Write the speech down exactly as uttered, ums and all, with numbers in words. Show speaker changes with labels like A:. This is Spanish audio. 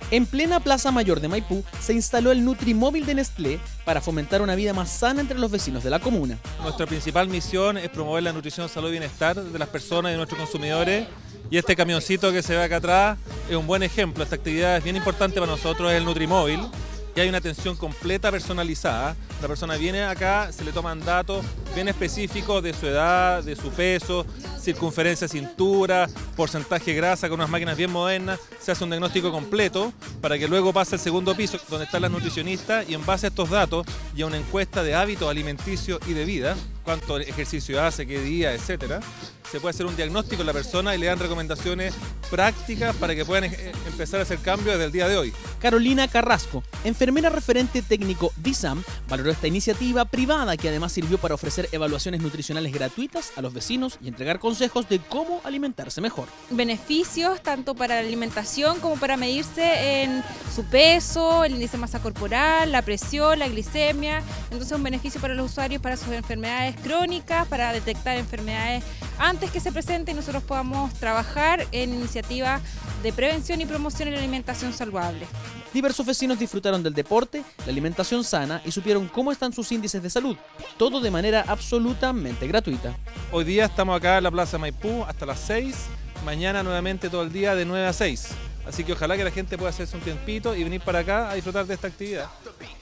A: En plena Plaza Mayor de Maipú se instaló el Nutrimóvil de Nestlé para fomentar una vida más sana entre los vecinos de la comuna.
B: Nuestra principal misión es promover la nutrición, salud y bienestar de las personas y de nuestros consumidores. Y este camioncito que se ve acá atrás es un buen ejemplo. Esta actividad es bien importante para nosotros, es el Nutrimóvil. Y hay una atención completa personalizada. La persona viene acá, se le toman datos bien específicos de su edad, de su peso, circunferencia, cintura, porcentaje de grasa, con unas máquinas bien modernas. Se hace un diagnóstico completo para que luego pase al segundo piso donde están las nutricionistas y en base a estos datos y a una encuesta de hábitos alimenticios y de vida, cuánto ejercicio hace, qué día, etcétera, se puede hacer un diagnóstico en la persona y le dan recomendaciones prácticas para que puedan empezar a hacer cambios desde el día de hoy.
A: Carolina Carrasco, enfermera referente técnico D I S A M, valoró esta iniciativa privada que además sirvió para ofrecer evaluaciones nutricionales gratuitas a los vecinos y entregar consejos de cómo alimentarse mejor.
C: Beneficios tanto para la alimentación como para medirse en su peso, el índice de masa corporal, la presión, la glicemia. Entonces un beneficio para los usuarios, para sus enfermedades crónicas, para detectar enfermedades antes que se presenten y nosotros podamos trabajar en iniciativas de prevención y promoción en la alimentación saludable.
A: Diversos vecinos disfrutaron del deporte, la alimentación sana y supieron cómo están sus índices de salud, todo de manera absolutamente gratuita.
B: Hoy día estamos acá en la Plaza Maipú hasta las seis, mañana nuevamente todo el día de nueve a seis. Así que ojalá que la gente pueda hacerse un tiempito y venir para acá a disfrutar de esta actividad.